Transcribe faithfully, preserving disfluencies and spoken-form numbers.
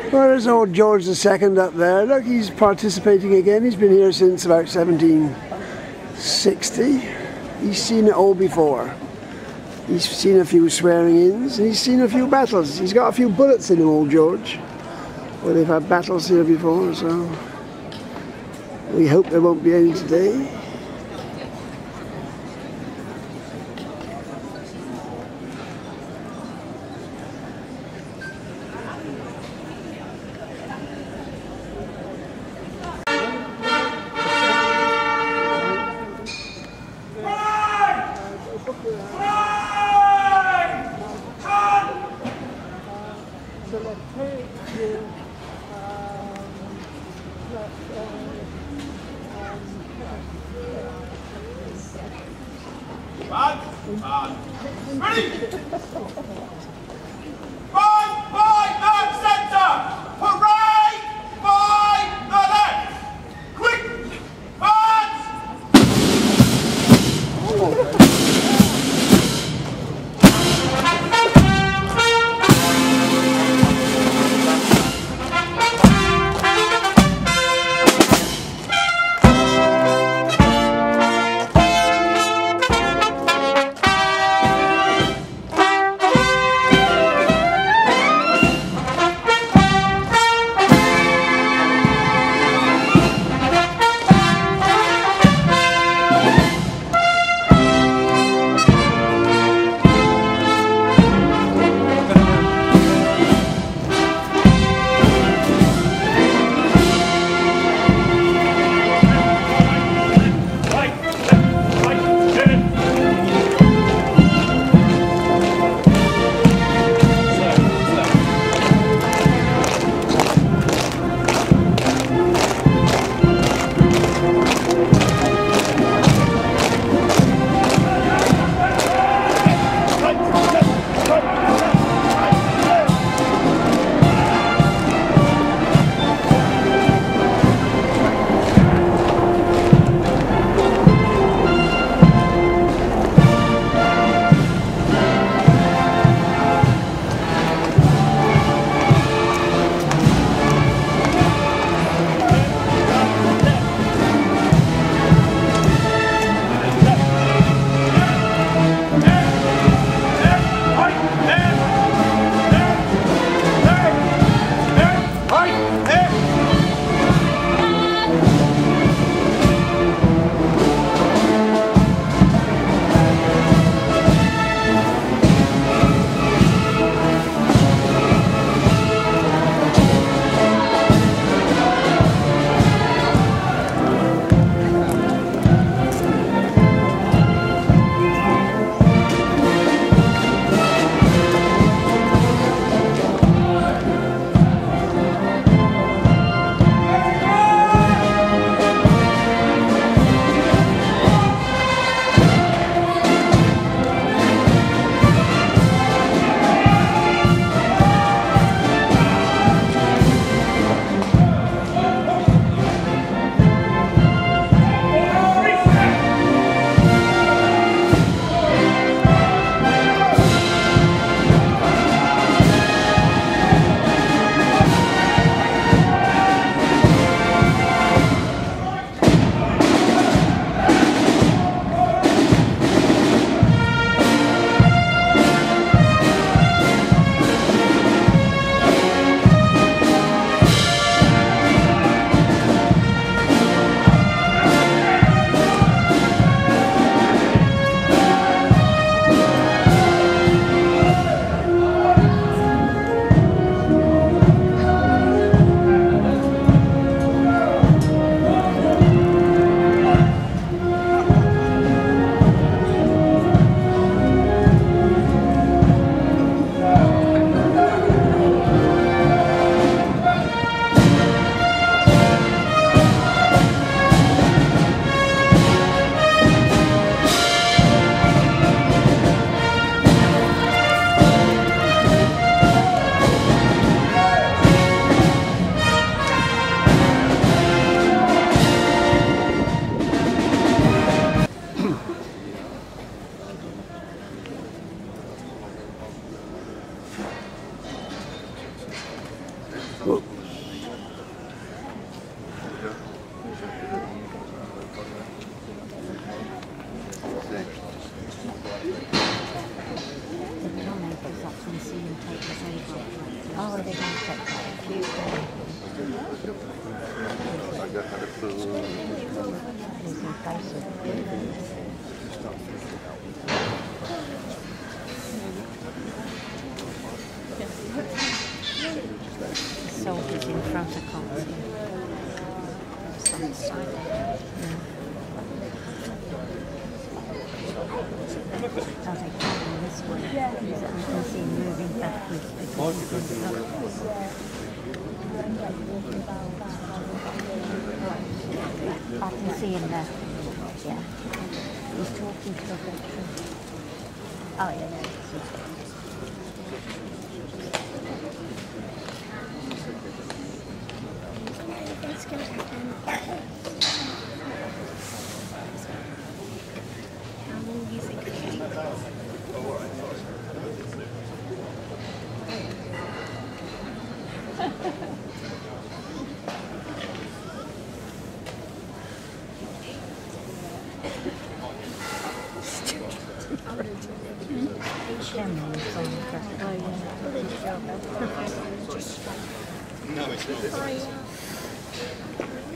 Where's old George the Second up there? Look, he's participating again. He's been here since about seventeen sixty. He's seen it all before. He's seen a few swearing-ins, and he's seen a few battles. He's got a few bullets in him, old George. Well, they've had battles here before, so we hope there won't be any today. One, one, ready! Right by the centre! Parade by the left! Quick! Advance! Well, Oh, they don't take that. Soldiers in front of Colts. Oh, they come this way. Yeah. You can see him moving backwards. I can see him there. Yeah. He's talking to a veteran. Oh, yeah. What's going to happen? How long do you think it Camera is on the track. Oh, yeah. No, it's not. Oh, yeah.